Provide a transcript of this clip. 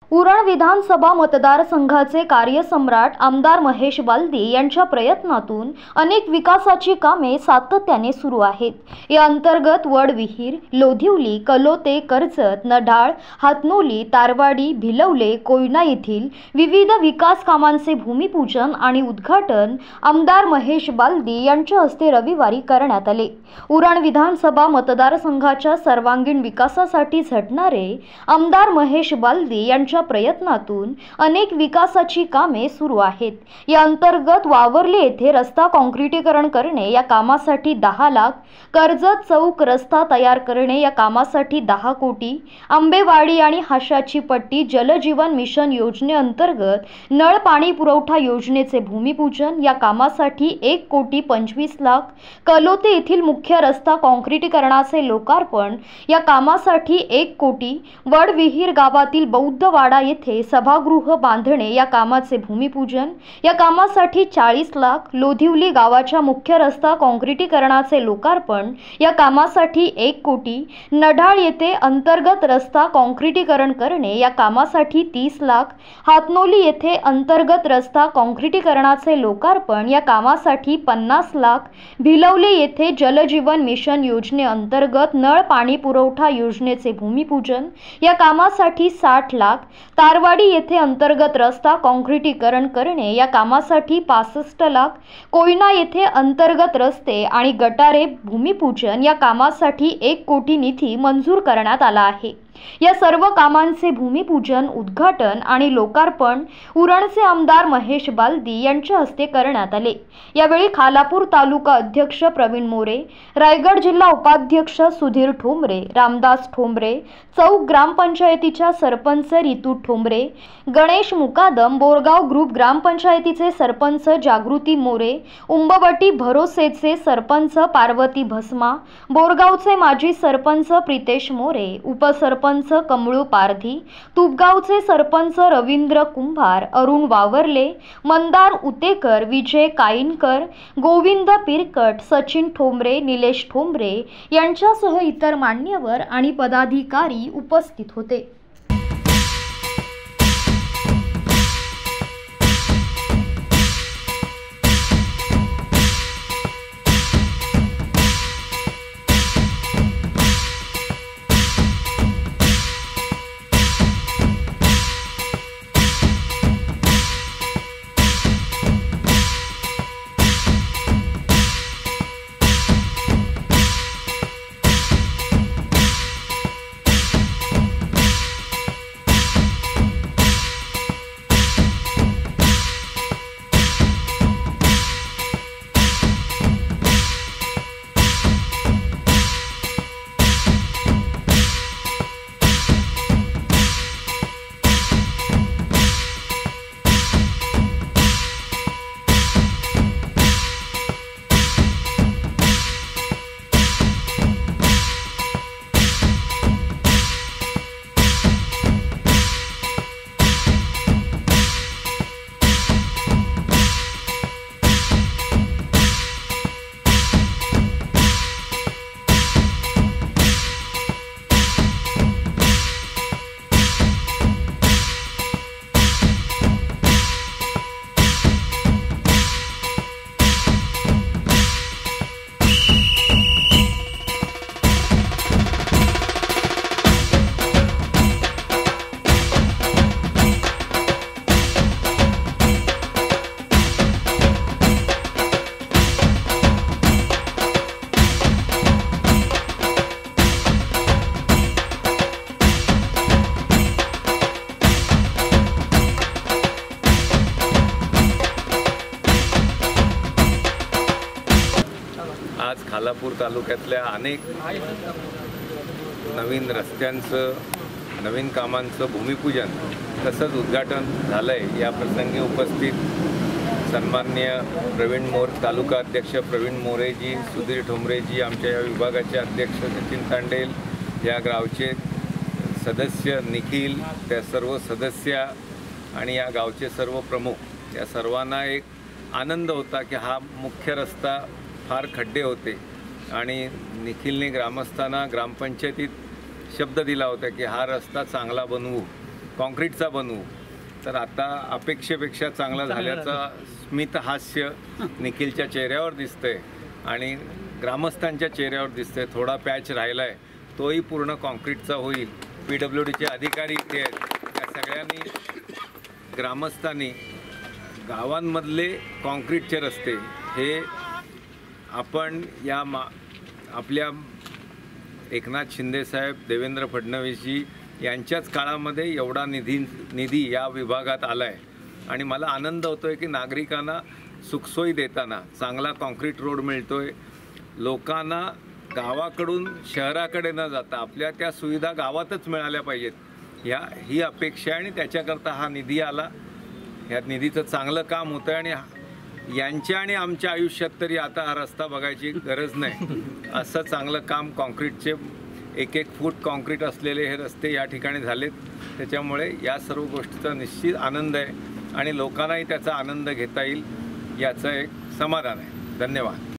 उरण विधानसभा मतदारसंघाचे कार्यसम्राट आमदार महेश बालदी यांच्या प्रयत्नातून अनेक विकासाची कामे सातत्याने सुरू आहेत। या अंतर्गत वडविहीर, लोधिवली, कलोते, कर्जत, नढाळ, हातनोली, तारवाडी, भिलवले, कोयना येथील विविध विकास कामांचे भूमिपूजन आणि उद्घाटन आमदार महेश बालदी यांच्या हस्ते रविवारी करण्यात आले। उरण विधानसभा मतदारसंघाच्या सर्वांगीण विकासासाठी झटणारे आमदार महेश बालदी यांच्या प्रयत्नातून अनेक विकासाची कामे सुरू आहेत। या अंतर्गत वावरले येथे रस्ता काँक्रिटीकरण करणे, या कामासाठी 10 लाख, कर्जत चौक रस्ता तयार करणे, या कामासाठी 10 कोटी, आंबेवाडी आणि हाशाची पट्टी जलजीवन मिशन योजनेअंतर्गत नळ पाणी पुरवठा योजनेचे भूमिपूजन, या कामासाठी 1,25,00,000, कलोते येथील मुख्य रस्ता काँक्रिटीकरणाचे लोकार्पण, या कामासाठी 1 कोटी, वडविहीर गावातील बौद्धवाडा येथे सभागृह बांधणे, या कामाचे भूमिपूजन, या कामासाठी 40 लाख, लोधिवली गावाच्या मुख्य रस्ता काँक्रिटीकरणाचे लोकार्पण, या कामासाठी 1 कोटी, नढाळ येथे अंतर्गत रस्ता काँक्रिटीकरण करणे, या कामासाठी 30 लाख, हातनोली येथे अंतर्गत रस्ता काँक्रिटीकरणाचे लोकार्पण, या कामासाठी 50 लाख, भिलवले येथे जलजीवन मिशन योजनेअंतर्गत नळ पाणी पुरवठा योजनेचे भूमिपूजन, या कामासाठी 60 लाख, तारवाडी येथे अंतर्गत रस्ता काँक्रिटीकरण करणे, या कामासाठी 65 लाख, कोयना येथे अंतर्गत रस्ते आणि गटारे भूमिपूजन, या कामासाठी 1 कोटी निधी मंजूर करण्यात आला आहे। या सर्व कामांचे भूमिपूजन, उद्घाटन आणि लोकार्पण उरणचे आमदार महेश बालदी यांच्या हस्ते करण्यात आले। यावेळी खालापूर तालुका अध्यक्ष प्रवीण मोरे, रायगड जिल्हा उपाध्यक्ष सुधीर ठोंबरे, रामदास ठोंबरे, चौक ग्रामपंचायतीच्या सरपंच रितू ठोंबरे, गणेश मुकादम, बोरगाव ग्रुप ग्रामपंचायतीचे सरपंच जागृती मोरे, उंबवटी भरोसेचे सरपंच पार्वती भस्मा, बोरगावचे माजी सरपंच प्रितेश मोरे, उपसरपंच कमळू पारधी, तुपगावचे सरपंच रवींद्र कुंभार, अरुण वावरले, मंदार उतेकर, विजय काईनकर, गोविंद पिरकट, सचिन ठोंबरे, निलेश ठोंबरे यांच्यासह इतर मान्यवर आणि पदाधिकारी उपस्थित होते। आज खालापूर तालुक्यातल्या अनेक नवीन रस्त्यांचं, नवीन कामांचं भूमिपूजन तसंच उद्घाटन झालंय। या प्रसंगी उपस्थित सन्माननीय प्रवीण मोर, तालुका अध्यक्ष प्रवीण मोरेजी, सुधीर ठोंबरेजी, आमच्या या विभागाचे अध्यक्ष सचिन तांडेल, या गावचे सदस्य निखिल, त्या सर्व सदस्य आणि या गावचे सर्व प्रमुख, या सर्वांना एक आनंद होता की हा मुख्य रस्ता फार खड्डे होते आणि निखिलने ग्रामस्थांना ग्रामपंचायतीत शब्द दिला होता की हा रस्ता चांगला बनवू कॉन्क्रीटचा बनवू, तर आता अपेक्षेपेक्षा चांगला झाल्याचा स्मित हास्य निखिलच्या चेहऱ्यावर दिसतंय आणि ग्रामस्थांच्या चेहऱ्यावर दिसतंय. थोडा पॅच राहिला आहे, तोही पूर्ण कॉन्क्रीटचा होईल. PWDचे अधिकारी इथे आहेत. या सगळ्यांनी ग्रामस्थांनी गावांमधले कॉन्क्रीटचे रस्ते हे आपण या आपल्या एकनाथ शिंदेसाहेब, देवेंद्र फडणवीसजी यांच्याच काळामध्ये एवढा निधी या विभागात आला आहे आणि मला आनंद होतो आहे की नागरिकांना सुखसोयी देताना चांगला कॉन्क्रीट रोड मिळतो आहे. लोकांना गावाकडून शहराकडे न जाता आपल्या त्या सुविधा गावातच मिळाल्या पाहिजेत ही अपेक्षा आहे आणि त्याच्याकरता हा निधी आला. या निधीचं चांगलं काम होतं आहे आणि यांच्या आणि आमच्या आयुष्यात तरी आता हा रस्ता बघायची गरज नाही. असं चांगलं काम कॉन्क्रीटचे 1-1 फूट कॉन्क्रीट असलेले हे रस्ते या ठिकाणी झालेत. त्याच्यामुळे या सर्व गोष्टीचा निश्चित आनंद आहे आणि लोकांनाही त्याचा आनंद घेता येईल याचं एक समाधान आहे. धन्यवाद.